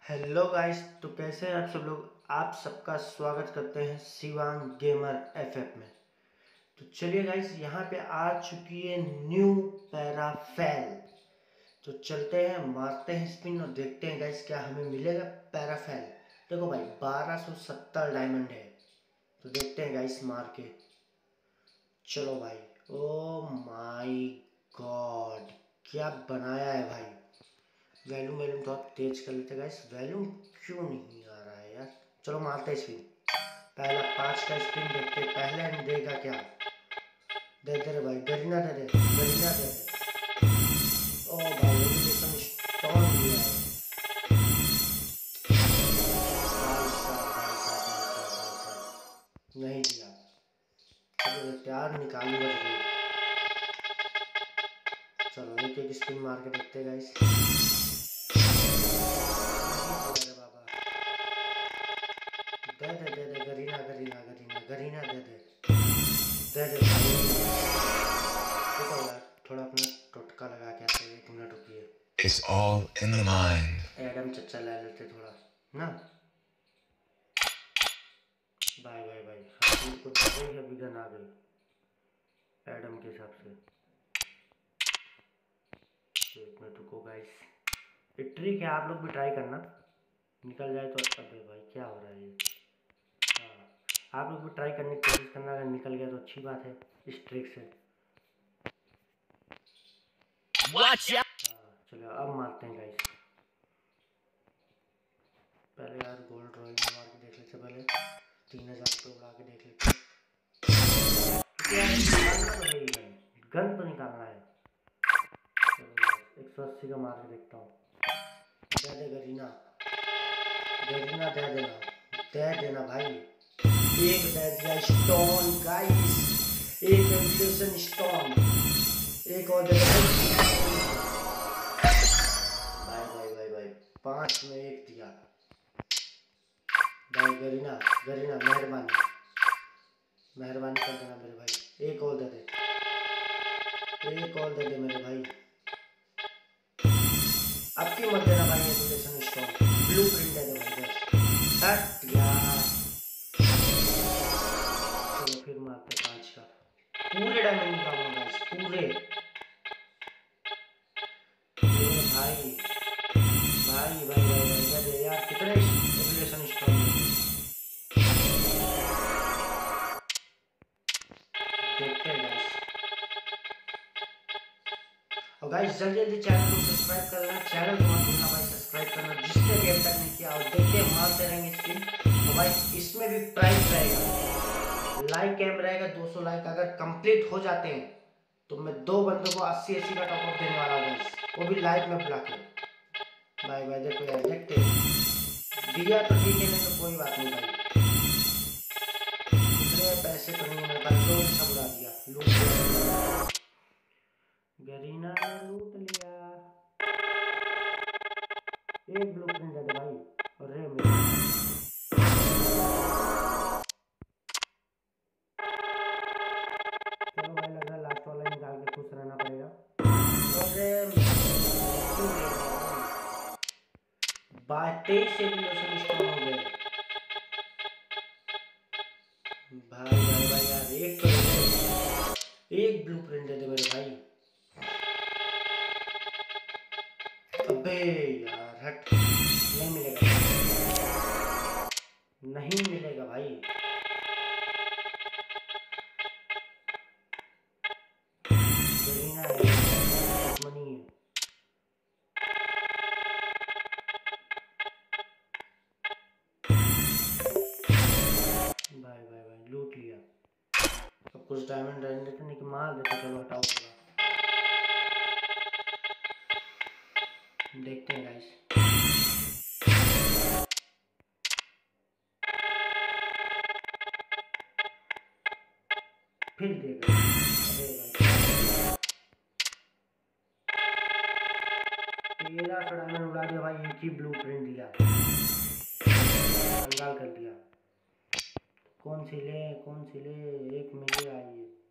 Hello guys, तो कैसे हैं आप सब लोग। आप सबका स्वागत करते हैं शिवांग गेमर एफएफ में। तो चलिए गाइस, यहाँ पे आ चुकी है न्यू पैराफेल। तो चलते हैं, मारते हैं स्पिन और देखते हैं गाइस क्या हमें मिलेगा। पैराफेल देखो भाई 1270 डायमंड है। तो देखते हैं गाइस मार के। चलो भाई, ओ माय गॉड, क्या बनाया है भाई। वैल्यूम तो आप तेज कर लेते गाइस। वैल्यूम क्यों नहीं आ रहा है यार। चलो मारते हैं स्पिन। पहला 5 का स्पिन देखते हैं, पहले देगा क्या। दे दे रे भाई, गरीना दे दे, गरीना दे दे। ओ भाई एलिमिनेशन स्टोन दिया है। नहीं दिया। चलो यार निकालूंगा जरूर। चलो एक एक स्पिन मार के देखते हैं गाइस। दे दे दे दे, गरीना गरीना गरीना गरीना दे दे दे दे। देखो यार, थोड़ा अपना टोटका लगा के आते हैं। 1 मिनट रुकिए। It's all in the mind. Adam चच्चा ले लेते थोड़ा ना। Bye bye bye. हाथी को दे गई, अभी गन आ गई एडम के हिसाब से। 1 मिनट रुको गाइस, ये ट्रिक है, आप लोग भी ट्राई करना। निकल जाए तो। अबे भाई क्या हो रहा है ये। हाँ, आप लोग भी ट्राई करने की कोशिश करना। अगर निकल गया तो अच्छी बात है इस ट्रिक से। चलो अब मारते हैं गाइस। पहले यार गोल्ड रॉयल मार के देख लेते। पहले 3000 रुपये उड़ा के देख लेते। गन तो निकालना है। 180 का मार के देखता हूँ। दे दे गरीना, गरीना दे देना, दे देना भाई। एक दे दिया स्टोन गाइस, एक एवोल्यूशन स्टोन। एक और दे दे भाई भाई भाई भाई। 5 में 1 दिया भाई। गरीना गरीना मेहरबानी मेहरबानी कर देना मेरे भाई। एक और दे दे, एक और दे दे मेरे भाई। अब क्यों मत देना भाई एवोल्यूशन स्टोन। ब्लूप्रिंट दे दे भाई बस। हट यार। चलो फिर मारते 5 का। पूरे डायमंड निकालूंगा गाइस, पूरे। भाई भाई भाई भाई दे दे यार। कितने एवोल्यूशन स्टोन देखते हैं गाइस। और गाइस जल्दी जल्दी चैनल को सब्सक्राइब कर लेना। चैनल को मत भूलना भाई सब्सक्राइब करना, जिसने भी अब तक नहीं किया। और देखते हैं, मारते रहेंगे स्पिन। और भाई इसमें भी प्राइस रहेगा, लाइक कैम रहेगा। 200 लाइक अगर कंप्लीट हो जाते हैं तो मैं 2 बंदों को 80 का टॉपअप देने वाला हूँ गाइस, वो भी लाइव में बुला के। Bye bye. देखो यार, देखते दिया तो ठीक है, नहीं तो कोई बात नहीं भाई। इतने पैसे तो नहीं मेरे पास, जो सब उड़ा दिया, लूट लिया। गरीना लूट लिया। एक ब्लूप्रिंट दे दे भाई। अरे मेरे चलो भाई, लग रहा है लास्ट वाला निकाल के खुश रहना पड़ेगा। अरे 23 से भी स्टोन हो गए भाई भाई भाई यार। एक तो एक ब्लूप्रिंट दे दे मेरे भाई। अबे यार हट, नहीं मिलेगा, नहीं मिलेगा भाई। गरीना है, मनी है। भाई भाई भाई लूट लिया। अब कुछ डायमंड रहने देते, नहीं कि मार देते। चलो हटाओ पूरा। देखते हैं गाइस। फिर देगा। अरे भाई 13 का डायमंड उड़ा दिया भाई। एक ही ब्लूप्रिंट दिया, कंगाल कर दिया। कौन सी ले, कौन सी ले। एक में ये आई है।